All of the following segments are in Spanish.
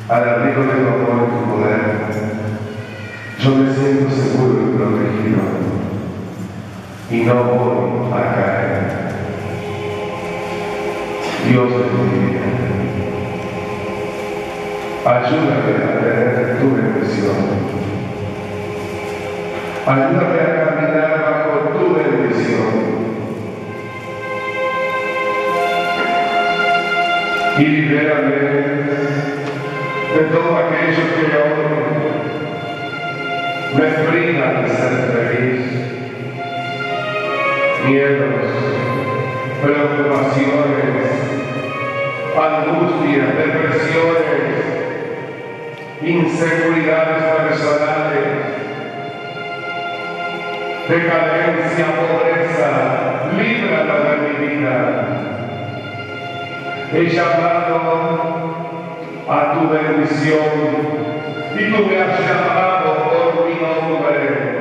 al abrigo de tu amor y tu poder, yo me siento seguro y protegido y no voy a caer. Dios de mi vida, ayúdame a tener tu bendición. Ayúdame a caminar bajo tu bendición. Y libérame de todo aquello que hoy me priva de ser feliz. Miedos, preocupaciones, angustias, depresiones, inseguridades personales, decadencia, pobreza, líbrala de mi vida. He llamado a tu bendición y tú me has llamado por mi nombre.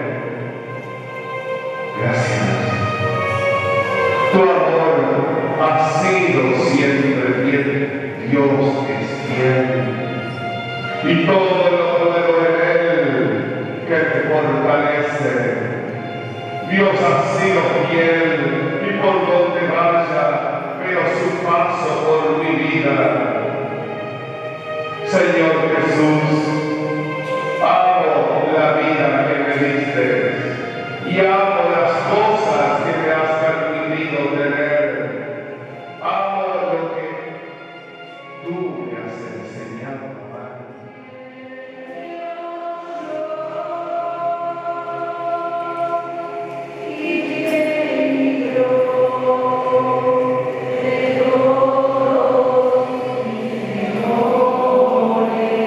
Gracias. Tu amor ha sido siempre fiel. Dios es fiel. Y todo lo puedo en Él que te fortalece. Dios ha sido fiel y por donde vaya veo su paso por mi vida. Señor Jesús, amo la vida que me diste y amo las cosas que me has permitido tener. Amo lo que tú me has enseñado, Padre. Gloria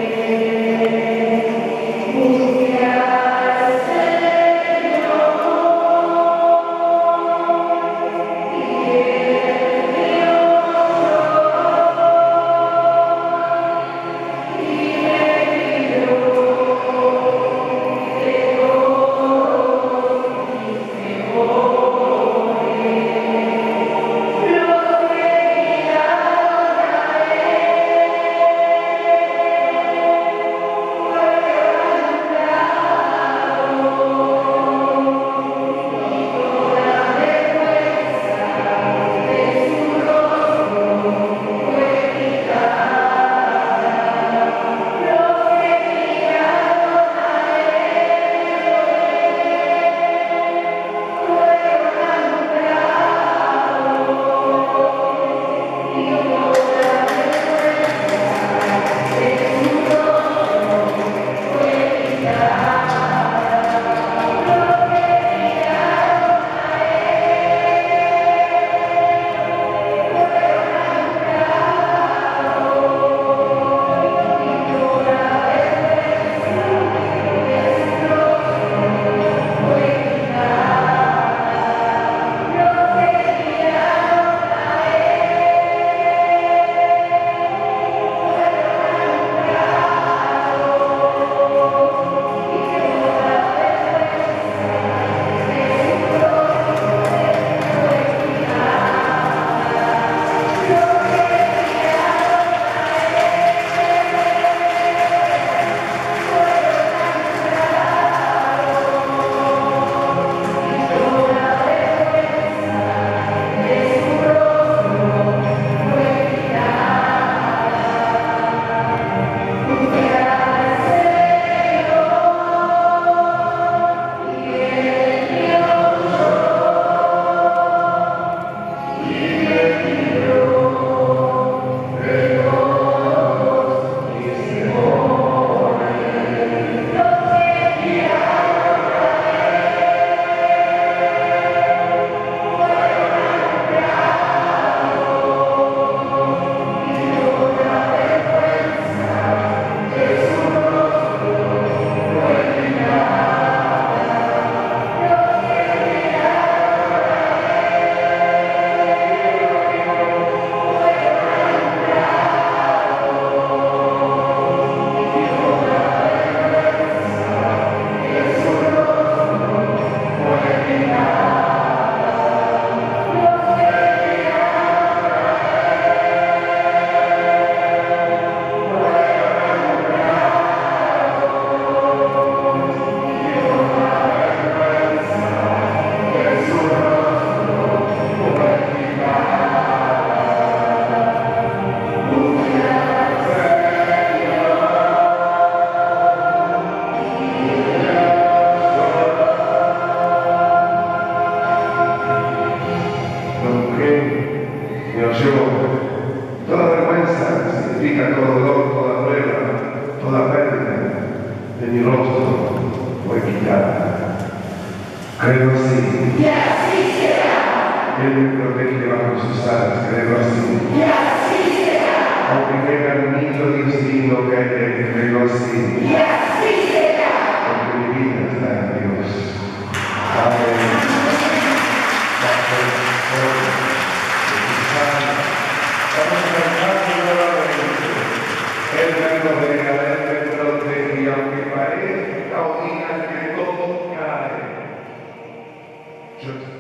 de mi rostro fue quitada. Creo así. Y así será. Él me protege bajo sus alas, creo así. Y así será. Aunque venga el niño destino caeré, creo así. Y así será. Porque mi vida está en Dios. Amén. Vamos a cantar nuevamente. Él me rodea, Él me protege, y aunque parezca o digan que todo cae, yo